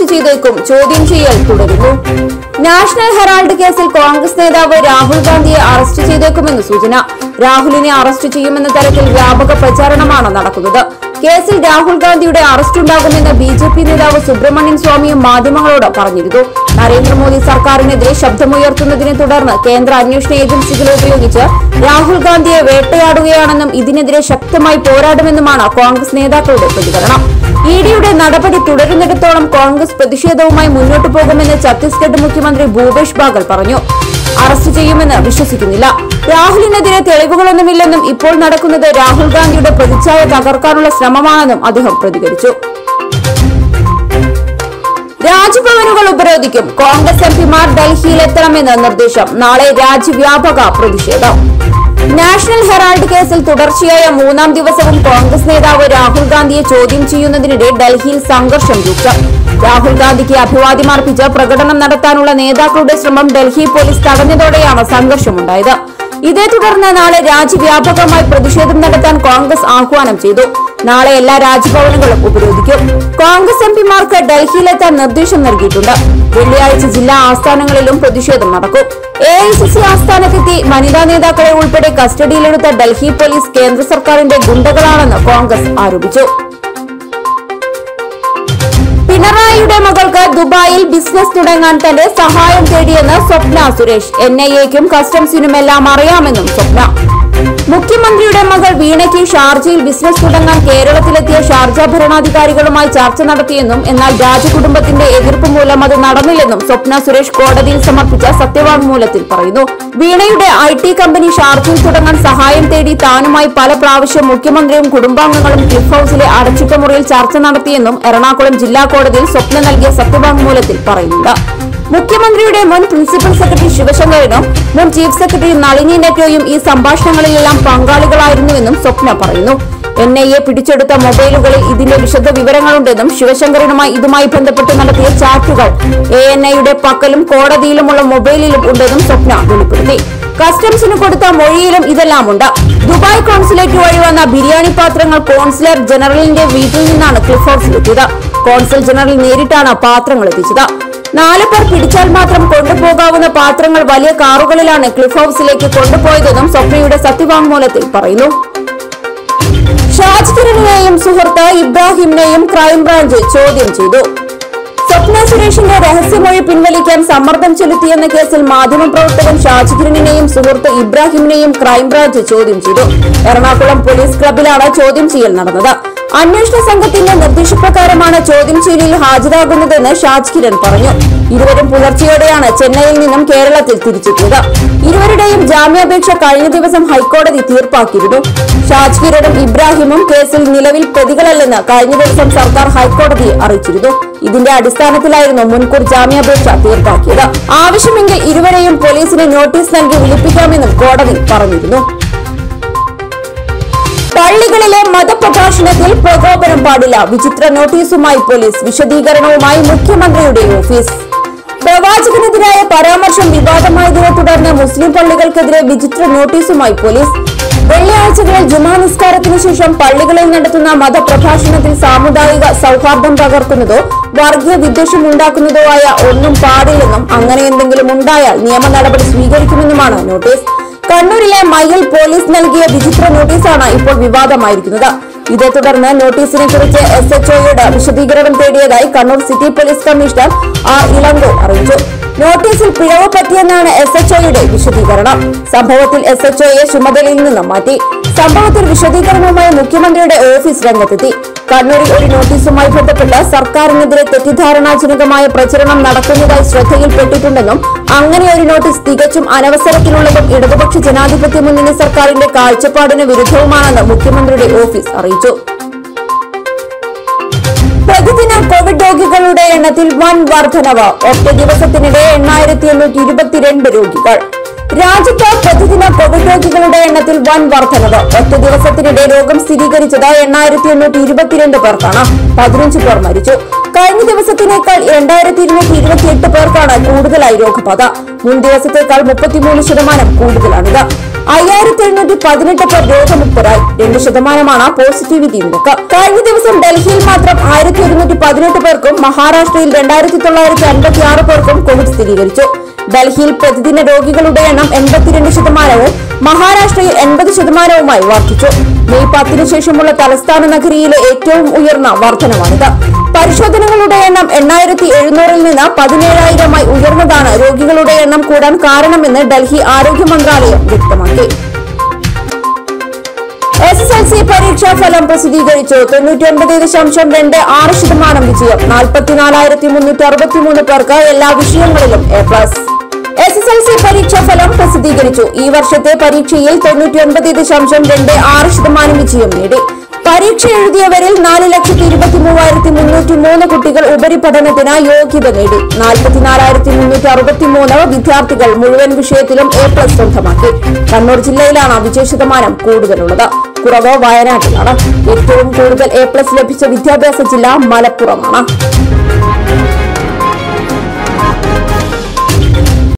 ചെയ്തേക്കും. ചോദ്യം ചെയ്യൽ തുടരുന്നു. നാഷണൽ ഹെറാൾഡ് കേസിൽ കോൺഗ്രസ് നേതാവ് രാഹുൽ ഗാന്ധിയെ അറസ്റ്റ് ചെയ്തേക്കുമെന്ന് സൂചന. രാഹുലിനെ അറസ്റ്റ് ചെയ്യുമെന്ന തരത്തിൽ വ്യാപക പ്രചാരണമാണ് നടക്കുന്നത്. കേസിൽ രാഹുൽ ഗാന്ധിയുടെ അറസ്റ്റ് ഉണ്ടാകുമെന്ന് BJP നേതാവ് സുബ്രഹ്മണ്യൻ സ്വാമിയും മാധ്യമങ്ങളോട് പറഞ്ഞിരുന്നു. നരേന്ദ്രമോദി സർക്കാരിനെതിരെ ശബ്ദമുയർത്തുന്നതിനെ തുടർന്ന് കേന്ദ്ര അന്വേഷണ ഏജൻസികളെ ഉപയോഗിച്ച് രാഹുൽ ഗാന്ധിയെ വേട്ടയാടുകയാണെന്നും ഇതിനെതിരെ ശക്തമായി പോരാടുമെന്നുമാണ് കോൺഗ്രസ് നേതാക്കളുടെ പ്രതികരണം. ഇഡിയുടെ നടപടി തുടരുന്നിടത്തോളം കോൺഗ്രസ് പ്രതിഷേധവുമായി മുന്നോട്ടു പോകുമെന്ന് ഛത്തീസ്ഗഡ് മുഖ്യമന്ത്രി ഭൂപേഷ് ബാഗൽ പറഞ്ഞു. അറസ്റ്റ് ചെയ്യുമെന്ന് വിശ്വസിക്കുന്നില്ല. രാഹുലിനെതിരെ തെളിവുകളൊന്നുമില്ലെന്നും ഇപ്പോൾ നടക്കുന്നത് രാഹുൽ ഗാന്ധിയുടെ പ്രതിച്ഛായ തകർക്കാനുള്ള ശ്രമമാണെന്നും അദ്ദേഹം പ്രതികരിച്ചു. രാജ്ഭവനുകൾ ഉപരോധിക്കും. കോൺഗ്രസ് എംപിമാർ ഡൽഹിയിലെത്തണമെന്ന് നിർദ്ദേശം. നാളെ രാജ്യവ്യാപക പ്രതിഷേധം. നാഷണൽ ഹെറാൾഡ് കേസിൽ തുടർച്ചയായ മൂന്നാം ദിവസവും കോൺഗ്രസ് നേതാവ് രാഹുൽ ഗാന്ധിയെ ചോദ്യം ചെയ്യുന്നതിനിടെ ഡൽഹിയിൽ സംഘർഷം രൂക്ഷം. രാഹുൽ ഗാന്ധിക്ക് അഭിവാദ്യം അർപ്പിച്ച് പ്രകടനം നടത്താനുള്ള നേതാക്കളുടെ ശ്രമം ഡൽഹി പോലീസ് തടഞ്ഞതോടെയാണ് സംഘർഷമുണ്ടായത്. ഇതേ തുടർന്ന് നാളെ രാജ്യവ്യാപകമായി പ്രതിഷേധം നടത്താൻ കോൺഗ്രസ് ആഹ്വാനം ചെയ്തു. നാളെ എല്ലാ രാജ്ഭവനുകളും ഉപരോധിക്കും. കോൺഗ്രസ് എംപിമാർക്ക് ഡൽഹിയിലെത്താൻ നിർദ്ദേശം നൽകിയിട്ടുണ്ട്. വെള്ളിയാഴ്ച ജില്ലാ ആസ്ഥാനങ്ങളിലും പ്രതിഷേധം നടക്കും. AICC ആസ്ഥാനത്തെത്തി വനിതാ നേതാക്കളെ ഉൾപ്പെടെ കസ്റ്റഡിയിലെടുത്ത ഡൽഹി പോലീസ് കേന്ദ്ര സർക്കാരിന്റെ ഗുണ്ടകളാണെന്ന് കോൺഗ്രസ് ആരോപിച്ചു. പിണറായിയുടെ മകൾക്ക് ദുബായിൽ ബിസിനസ് തുടങ്ങാൻ തന്റെ സഹായം തേടിയെന്ന് സ്വപ്ന സുരേഷ്. NIAയ്ക്കും കസ്റ്റംസിനുമെല്ലാം അറിയാമെന്നും സ്വപ്ന. മുഖ്യമന്ത്രിയുടെ മകൾ വീണയ്ക്ക് ഷാർജയിൽ ബിസിനസ് തുടങ്ങാൻ കേരളത്തിലെത്തിയ ഷാർജ ഭരണാധികാരികളുമായി ചർച്ച നടത്തിയെന്നും എന്നാൽ രാജകുടുംബത്തിന്റെ എതിർപ്പ് മൂലം അത് നടന്നില്ലെന്നും സ്വപ്ന സുരേഷ് കോടതിയിൽ സമർപ്പിച്ച സത്യവാങ്മൂലത്തിൽ പറയുന്നു. വീണയുടെ IT കമ്പനി ഷാർജയിൽ തുടങ്ങാൻ സഹായം തേടി താനുമായി പല പ്രാവശ്യം മുഖ്യമന്ത്രിയും കുടുംബാംഗങ്ങളും ക്ലിഫ് ഹൌസിലെ അടച്ചിട്ട മുറിയിൽ ചർച്ച നടത്തിയെന്നും എറണാകുളം ജില്ലാ കോടതിയിൽ സ്വപ്ന നൽകിയ സത്യവാങ്മൂലത്തിൽ പറയുന്നുണ്ട്. മുഖ്യമന്ത്രിയുടെ മുൻ പ്രിൻസിപ്പൽ സെക്രട്ടറി ശിവശങ്കരനും മുൻ ചീഫ് സെക്രട്ടറി നളിനി നെറ്റോയും ഈ സംഭാഷണങ്ങളിലെല്ലാം പങ്കാളികളായിരുന്നുവെന്നും സ്വപ്ന പറയുന്നു. NIA പിടിച്ചെടുത്ത മൊബൈലുകളിൽ ഇതിന്റെ വിശദ വിവരങ്ങളുണ്ടെന്നും ശിവശങ്കരനുമായി ഇതുമായി ബന്ധപ്പെട്ട് നടത്തിയ ചാറ്റുകൾ ANIയുടെ പക്കലും കോടതിയിലുമുള്ള മൊബൈലിലും ഉണ്ടെന്നും സ്വപ്ന വെളിപ്പെടുത്തി. കസ്റ്റംസിന് കൊടുത്ത മൊഴിയിലും ഇതെല്ലാം ഉണ്ട്. ദുബായ് കോൺസുലേറ്റ് വഴി വന്ന ബിരിയാണി പാത്രങ്ങൾ കോൺസുലർ ജനറലിന്റെ വീട്ടിൽ നിന്നാണ് ക്ലിഫ് ഹൌസിലെത്തിയത്. കോൺസുൽ ജനറൽ നേരിട്ടാണ് പാത്രങ്ങൾ എത്തിച്ചത്. 4 പേർ പിടിച്ചാൽ മാത്രം കൊണ്ടുപോകാവുന്ന പാത്രങ്ങൾ വലിയ കാറുകളിലാണ് ക്ലിഫ് ഹൌസിലേക്ക് കൊണ്ടുപോയതെന്നും സ്വപ്നയുടെ സത്യവാങ്മൂലത്തിൽ പറയുന്നു. ഷാജിക്കിരണിനെയും സുഹൃത്ത് ഇബ്രാഹിമിനെയും ക്രൈംബ്രാഞ്ച് ചോദ്യം ചെയ്തു. സ്വപ്ന സുരേഷിന്റെ രഹസ്യമൊഴി പിൻവലിക്കാൻ സമ്മർദ്ദം ചെലുത്തിയെന്ന കേസിൽ മാധ്യമപ്രവർത്തകൻ ഷാജിക്കിരണിനെയും സുഹൃത്ത് ഇബ്രാഹിമിനെയും ക്രൈംബ്രാഞ്ച് ചോദ്യം ചെയ്തു. എറണാകുളം പോലീസ് ക്ലബിലാണ് ചോദ്യം ചെയ്യൽ നടന്നത്. അന്വേഷണ സംഘത്തിന്റെ നിർദ്ദേശപ്രകാരമാണ് ചോദ്യം ചെയ്യലിൽ ഹാജരാകുന്നതെന്ന് ഷാജിക്കിരൺ പറഞ്ഞു. ഇരുവരും പുലർച്ചെയോടെയാണ് ചെന്നൈയിൽ നിന്നും കേരളത്തിൽ തിരിച്ചെത്തിയത്. ഇരുവരുടെയും ജാമ്യാപേക്ഷ കഴിഞ്ഞ ദിവസം ഹൈക്കോടതി തീർപ്പാക്കിയിരുന്നു. ഷാജിക്കിരണും ഇബ്രാഹിമും കേസിൽ നിലവിൽ പ്രതികളല്ലെന്ന് കഴിഞ്ഞ ദിവസം സർക്കാർ ഹൈക്കോടതിയെ അറിയിച്ചിരുന്നു. ഇതിന്റെ അടിസ്ഥാനത്തിലായിരുന്നു മുൻകൂർ ജാമ്യാപേക്ഷ തീർപ്പാക്കിയത്. ആവശ്യമെങ്കിൽ ഇരുവരെയും പോലീസിന് നോട്ടീസ് നൽകി വിളിപ്പിക്കാമെന്നും കോടതി പറഞ്ഞിരുന്നു. പള്ളികളിലെ മതപ്രഭാഷണത്തിൽ പ്രകോപനം പാടില്ല. വിചിത്ര നോട്ടീസുമായി പോലീസ്. വിശദീകരണവുമായി മുഖ്യമന്ത്രിയുടെ ഓഫീസ്. പ്രവാചകനെതിരായ പരാമർശം വിവാദമായതിനെ തുടർന്ന് മുസ്ലിം പള്ളികൾക്കെതിരെ വിചിത്ര നോട്ടീസുമായി പോലീസ്. വെള്ളിയാഴ്ചകളിൽ ജുമാ നിസ്കാരത്തിനു ശേഷം പള്ളികളിൽ നടത്തുന്ന മതപ്രഭാഷണത്തിൽ സാമുദായിക സൗഹാർദ്ദം തകർക്കുന്നതോ വർഗീയ വിദ്വേഷം ഉണ്ടാക്കുന്നതോ ആയ ഒന്നും പാടില്ലെന്നും അങ്ങനെ എന്തെങ്കിലും ഉണ്ടായാൽ നിയമ നടപടി സ്വീകരിക്കുമെന്നുമാണ് നോട്ടീസ്. കണ്ണൂരിലെ മയ്യിൽ പോലീസ് നൽകിയ വിചിത്ര നോട്ടീസാണ് ഇപ്പോൾ വിവാദമായിരിക്കുന്നത്. ഇതേ തുടർന്ന് നോട്ടീസിനെ കുറിച്ച് SHOയോട് വിശദീകരണം തേടിയതായി Kannur city police commissioner R. Elango അറിയിച്ചു. നോട്ടീസിൽ പിഴവ് പറ്റിയെന്നാണ് SHOയുടെ വിശദീകരണം. സംഭവത്തിൽ SHOയെ ചുമതലയിൽ നിന്നും മാറ്റി. സംഭവത്തിൽ വിശദീകരണവുമായി മുഖ്യമന്ത്രിയുടെ ഓഫീസ് രംഗത്തെത്തി. കണ്ണൂരിൽ ഒരു നോട്ടീസുമായി ബന്ധപ്പെട്ട് സർക്കാരിനെതിരെ തെറ്റിദ്ധാരണാജനകമായ പ്രചരണം നടക്കുന്നതായി ശ്രദ്ധയിൽപ്പെട്ടിട്ടുണ്ടെന്നും അങ്ങനെ ഒരു നോട്ടീസ് തികച്ചും അനവസരത്തിലുള്ളതും ഇടതുപക്ഷ ജനാധിപത്യ മുന്നണി സർക്കാരിന്റെ കാഴ്ചപ്പാടിന് വിരുദ്ധവുമാണെന്ന് മുഖ്യമന്ത്രിയുടെ ഓഫീസ് അറിയിച്ചു. പ്രതിദിന കോവിഡ് രോഗികളുടെ എണ്ണത്തിൽ വൻ വർധനവ്. ഒറ്റ ദിവസത്തിനിടെ 8822 രോഗികൾ. രാജ്യത്ത് പ്രതിദിന കോവിഡ് രോഗികളുടെ എണ്ണത്തിൽ വൻ വർധനവ്. ഒറ്റ ദിവസത്തിനിടെ രോഗം സ്ഥിരീകരിച്ചത് 8822 പേർക്കാണ്. 15 പേർ മരിച്ചു. കഴിഞ്ഞ ദിവസത്തിനേക്കാൾ 2228 പേർക്കാണ് കൂടുതലായി രോഗബാധ. മുൻ ദിവസത്തേക്കാൾ 33% കൂടുതലാണിത്. 5718 പേർ രോഗമുക്തരായി. 2% പോസിറ്റിവിറ്റി നിരക്ക്. കഴിഞ്ഞ ദിവസം ഡൽഹിയിൽ മാത്രം 1118 പേർക്കും മഹാരാഷ്ട്രയിൽ 2956 പേർക്കും കോവിഡ് സ്ഥിരീകരിച്ചു. ഡൽഹിയിൽ പ്രതിദിന രോഗികളുടെ എണ്ണം 82%, മഹാരാഷ്ട്രയിൽ 80%മായി വർദ്ധിച്ചു. മെയ് 10 ശേഷമുള്ള തലസ്ഥാന നഗരിയിലെ ഏറ്റവും ഉയർന്ന വർധനമാണിത്. പരിശോധനകളുടെ എണ്ണം 8700-ൽ നിന്ന് 17000-ആയി ഉയർന്നതാണ് രോഗികളുടെ എണ്ണം കൂടാൻ കാരണമെന്ന് ഡൽഹി ആരോഗ്യ മന്ത്രാലയം വ്യക്തമാക്കി. SSLC പരീക്ഷാ ഫലം പ്രസിദ്ധീകരിച്ചു. 99.26% വിജയം. 44,363 പേർക്ക് എല്ലാ വിഷയങ്ങളിലും A+. SSLC പരീക്ഷാ ഫലം പ്രസിദ്ധീകരിച്ചു. ഈ വർഷത്തെ പരീക്ഷയിൽ 99.26% വിജയം നേടി. പരീക്ഷ എഴുതിയവരിൽ 4,23,303 കുട്ടികൾ ഉപരിപഠനത്തിന് യോഗ്യത നേടി. 44,363 വിദ്യാർത്ഥികൾ മുഴുവൻ വിഷയത്തിലും A+ സ്വന്തമാക്കി. കണ്ണൂർ ജില്ലയിലാണ് വിജയശതമാനം കൂടുതലുള്ളത്. കുറവ് വയനാട്ടിലാണ്. ഏറ്റവും കൂടുതൽ A+ ലഭിച്ച വിദ്യാഭ്യാസ ജില്ല മലപ്പുറമാണ്.